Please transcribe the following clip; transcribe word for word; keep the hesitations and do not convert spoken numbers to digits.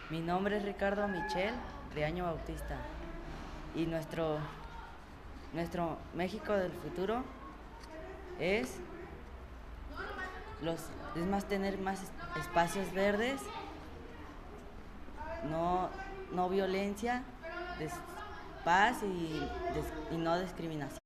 Mi nombre es Ricardo Michel Riaño Bautista y nuestro, nuestro México del futuro es, los, es más tener más espacios verdes, no, no violencia, des- paz y, des- y no discriminación.